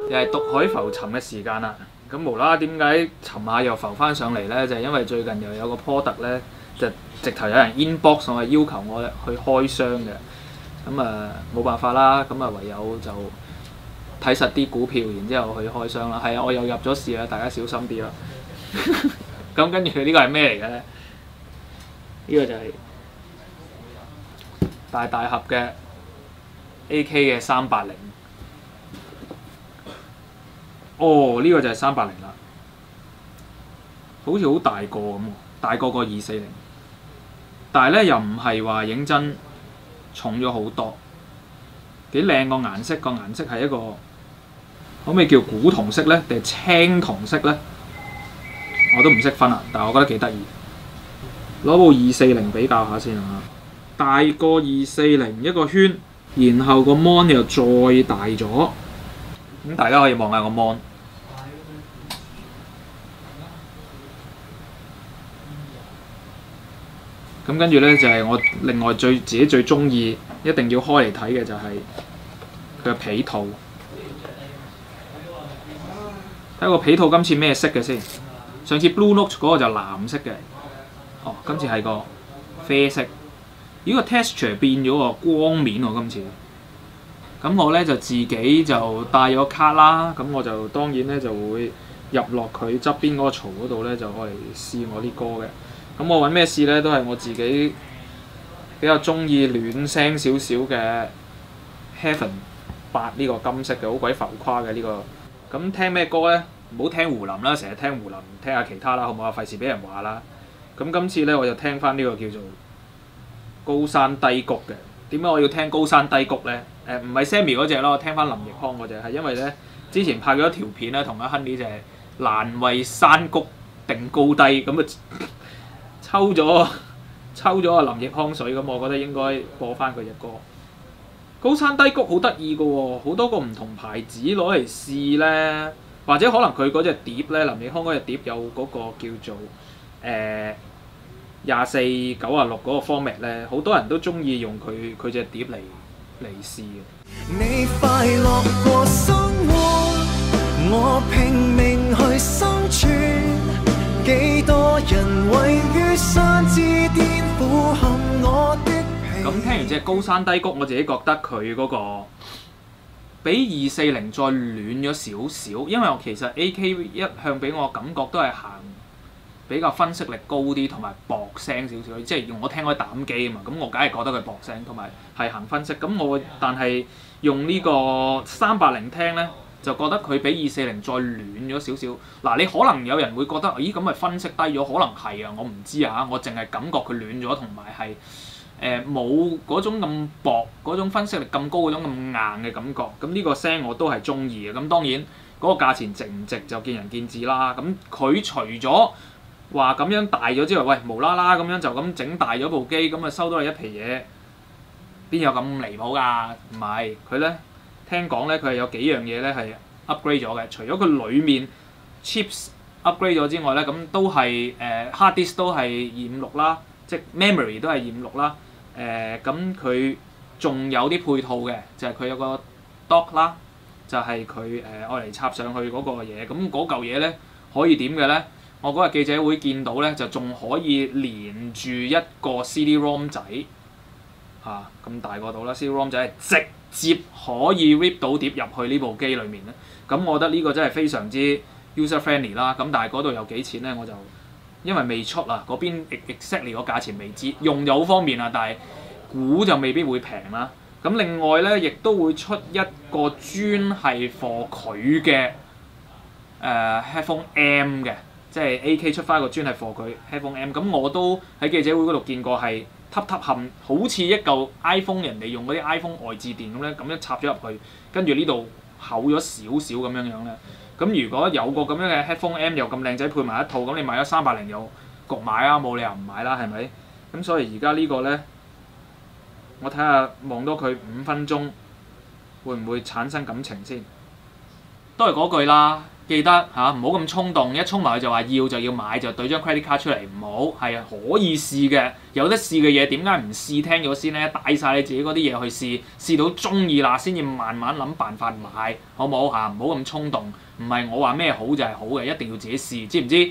又係毒海浮沉嘅時間啦。咁無啦啦點解尋下又浮翻上嚟咧？就係因為最近又有個 product 咧，就直頭有人 inbox 我，要求我去開箱嘅。咁冇辦法啦，咁唯有就睇實啲股票，然之後去開箱啦。係啊，我又入咗市啦，大家小心啲啦。咁跟住呢個係咩嚟嘅咧？呢個就係大盒嘅 AK 嘅380。哦，呢個就係380啦，好似好大個咁喎，大個過240，但係咧又唔係話認真重咗好多，幾靚個顏色，個顏色係一個可唔可以叫古銅色咧，定係青銅色咧？我都唔識分啊，但係我覺得幾得意。攞部240比較下先啊，大過240一個圈，然後個 mon 又再大咗。咁大家可以望下個 mon， 咁跟住咧就係我另外自己最中意，一定要開嚟睇嘅就係佢嘅皮套。睇個皮套今次咩色嘅先？上次 Blue Note 嗰個就藍色嘅，哦，今次係個啡色。呢個 texture 變咗個光面喎，今次。咁我咧就自己就帶咗卡啦，咁我就當然咧就會入落佢側邊嗰個槽嗰度咧，就愛嚟試我啲歌嘅。咁我揾咩試咧？都係我自己比較中意暖聲少少嘅 Heaven 8呢個金色嘅，好鬼浮誇嘅呢個。咁聽咩歌咧？唔好聽胡林啦，成日聽胡林，聽下其他啦，好唔好啊？費事俾人話啦。咁今次咧我就聽翻呢個叫做高山低谷嘅。點解我要聽高山低谷咧？唔係 Sammy 嗰隻咯，我聽翻林奕匡嗰隻，係因為咧之前拍咗一條片咧，同阿 Honey 就係難為山谷定高低，咁啊抽咗阿林奕匡水，咁我覺得應該播翻佢隻歌。高山低谷好得意嘅喎，好多個唔同牌子攞嚟試咧，或者可能佢嗰隻碟咧，林奕匡嗰隻碟有嗰個叫做2496嗰個 format 咧，好多人都中意用佢隻碟嚟試嘅。你快樂過生活，我拼命去生存，幾多人位於山之巔俯瞰我的。咁聽完隻高山低谷，我自己覺得佢嗰個比240再暖咗少少，因為我其實 AK 一向俾我感覺都係行比較分析力高啲，同埋薄聲少少，即係我聽開膽機啊嘛，咁我梗係覺得佢薄聲，同埋係行分析。咁但係用呢個380聽咧，就覺得佢比240再暖咗少少。嗱，你可能有人會覺得，咦咁咪分析低咗？可能係啊，我唔知啊，我淨係感覺佢暖咗，同埋係冇嗰種咁薄、嗰種分析力咁高、嗰種咁硬嘅感覺。咁呢個聲我都係中意嘅。咁當然嗰個價錢值唔值就見仁見智啦。咁佢除咗話咁樣大咗之後，喂無啦啦咁樣就咁整大咗部機，咁啊收到你一皮嘢，邊有咁離譜㗎？唔係，佢咧聽講咧，佢係有幾樣嘢咧係 upgrade 咗嘅。除咗佢裡面 chips upgrade 咗之外咧，咁都係hard disk 都係256啦，即係 memory 都係256啦。咁佢仲有啲配套嘅，就係佢有個 dock 啦，就係佢愛嚟插上去嗰個嘢。咁嗰嚿嘢咧可以點嘅咧？我嗰日記者會見到咧，就仲可以連住一個 CD-ROM 仔嚇，咁大個度啦。CD-ROM 仔係直接可以 rip 到碟入去呢部機裡面咧。咁我覺得呢個真係非常之 user friendly 啦。咁但係嗰度有幾錢咧？我就因為未出啊，嗰邊 exactly 個價錢未知，用就好方便啊，但係估就未必會平啦。咁另外咧，亦都會出一個專係 for 佢嘅headphone M 嘅。即係 AK 出翻個專係 for 佢 headphone M， 咁我都喺記者會嗰度見過係揼冚，好似一嚿 iPhone 人哋用嗰啲 iPhone 外置電咁咧，咁樣插咗入去，跟住呢度厚咗少少咁樣樣咧。咁如果有個咁樣嘅 headphone M 又咁靚仔配埋一套，咁你買咗380又焗買啊，冇理由唔買啦，係咪？咁所以而家呢個咧，我睇下望多佢5分鐘，會唔會產生感情先？都係嗰句啦。 記得嚇唔好咁衝動，一衝埋去就話要就要買，就對張 credit card 出嚟，唔好係可以試嘅，有得試嘅嘢點解唔試聽咗先咧？帶晒你自己嗰啲嘢去試，試到中意啦先至慢慢諗辦法買，好唔好嚇？唔好咁衝動，唔係我話咩好就係好嘅，一定要自己試，知唔知？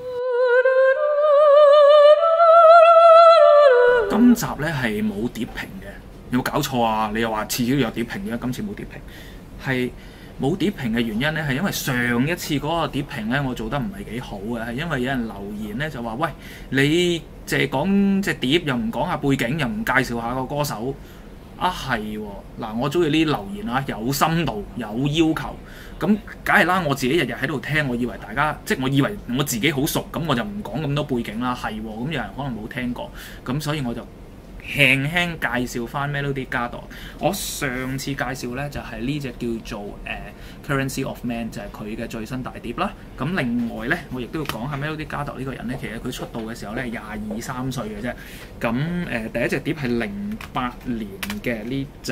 今集咧係冇碟評嘅，有冇搞錯啊？你又話次次都有碟評嘅，今次冇碟評係。冇碟評嘅原因咧，係因為上一次嗰個碟評咧，我做得唔係幾好嘅，係因為有人留言咧就話：喂，你淨係講隻碟，又唔講下背景，又唔介紹下個歌手啊？係喎，嗱，我中意呢啲留言啊，有深度，有要求，咁梗係啦。我自己日日喺度聽，我以為大家我以為我自己好熟，咁我就唔講咁多背景啦。係喎，咁有人可能冇聽過，咁所以我就輕輕介紹翻 Melody Gardot。我上次介紹咧就係呢隻叫做Currency of Man， 就係佢嘅最新大碟啦。咁另外咧，我亦都要講下 Melody Gardot 呢個人咧，其實佢出道嘅時候咧22-23歲嘅啫。咁第一隻碟係08年嘅呢隻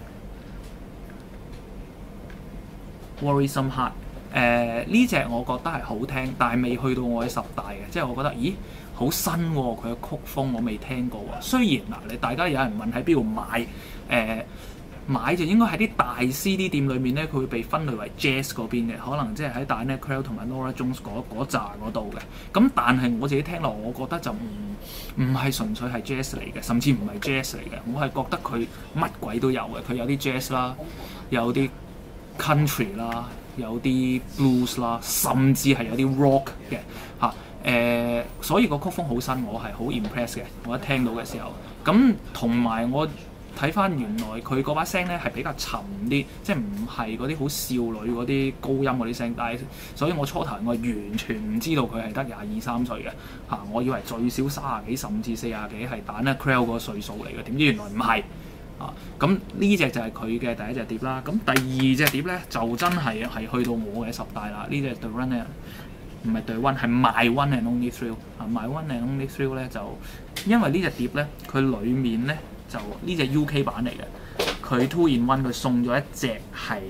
Worrisome Heart。呢隻我覺得係好聽，但係未去到我嘅10大嘅，即係我覺得咦〜好新喎，佢嘅曲風我未聽過喎。雖然嗱，你大家有人問喺邊度買，買就應該喺啲大 CD 店裏面咧，佢會被分類為 Jazz 嗰邊嘅，可能即係喺 Diana Krall 同埋 Norah Jones 嗰扎嗰度嘅。咁但係我自己聽落，我覺得就唔係純粹係 Jazz 嚟嘅，甚至唔係 Jazz 嚟嘅。我係覺得佢乜鬼都有嘅，佢有啲 Jazz 啦，有啲 Country 啦，有啲 Blues 啦，甚至係有啲 Rock 嘅嚇。所以個曲風好新，我係好 impress 嘅。我一聽到嘅時候，咁同埋我睇翻原來佢嗰把聲咧係比較沉啲，即係唔係嗰啲好少女嗰啲高音嗰啲聲。但係，所以我初頭我完全唔知道佢係得22-23歲嘅嚇，我以為最少30幾甚至40幾係Diana Krall嗰個歲數嚟嘅，點知原來唔係啊。咁呢隻就係佢嘅第一隻碟啦。咁第二隻碟咧就真係去到我嘅10大啦。呢隻 The One 唔係 The One， 係 My One and Only Thrill 啊。My One and Only Thrill 咧就因為呢隻碟咧，佢裡面咧就呢隻 UK 版嚟嘅，佢 2 in 1，佢送咗一隻係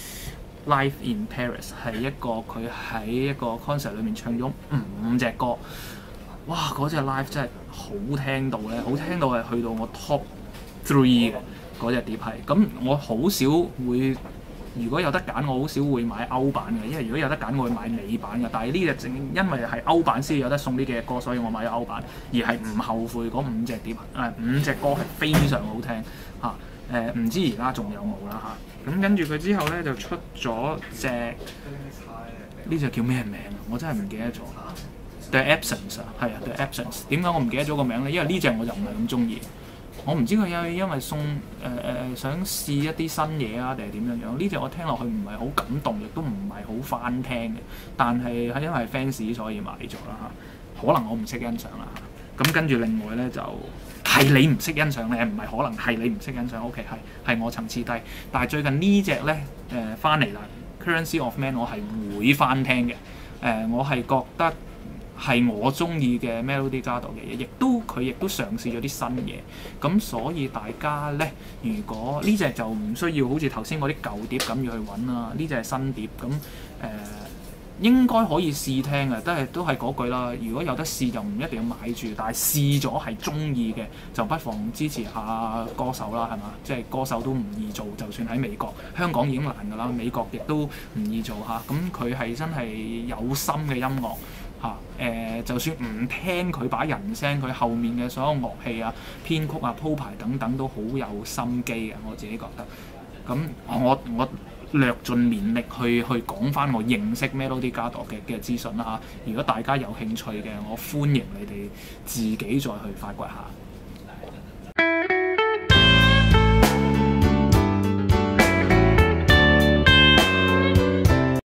Live in Paris， 係一個佢喺一個 concert 裏面唱咗5隻歌。哇！嗰隻 live 真係好聽到咧，好聽到係去到我 top 3嘅嗰隻碟係。咁我好少會。如果有得揀，我好少會買歐版嘅，因為如果有得揀，我會買美版嘅。但係呢隻正因為係歐版先有得送呢幾隻歌，所以我買咗歐版，而係唔後悔嗰5隻碟5隻歌係非常好聽嚇。唔知而家仲有冇啦嚇。咁跟住佢之後咧就出咗隻呢隻叫咩名啊？我真係唔記得咗。The Absence 啊，係啊 The Absence。點解我唔記得咗個名咧？因為呢隻我就唔係咁中意。我唔知佢因為送想試一啲新嘢啊，定係點樣樣？呢隻我聽落去唔係好感動，亦都唔係好翻聽嘅。但係係因為 fans 所以買咗啦嚇。可能我唔識欣賞啦嚇。咁跟住另外咧就係你唔識欣賞咧，唔係可能係你唔識欣賞。OK 係我層次低。但係最近呢隻咧翻嚟啦 ，Currency of Man 我係會翻聽嘅。我係覺得。係我中意嘅 Melody Gardot 嘅嘢，佢亦都嘗試咗啲新嘢，咁所以大家咧，如果呢隻就唔需要好似頭先嗰啲舊碟咁要去揾啦，呢隻係新碟，咁應該可以試聽嘅，都係嗰句啦。如果有得試就唔一定要買住，但係試咗係中意嘅，就不妨支持下歌手啦，係嘛？即係歌手都唔易做，就算喺美國、香港已經難㗎啦，美國亦都唔易做嚇。咁佢係真係有心嘅音樂。就算唔聽佢把人聲，佢後面嘅所有樂器啊、編曲啊、鋪排等等都好有心機嘅，我自己覺得。咁我略盡綿力去講翻我認識 Melody Gardot 嘅資訊啦嚇。如果大家有興趣嘅，我歡迎你哋自己再去發掘下。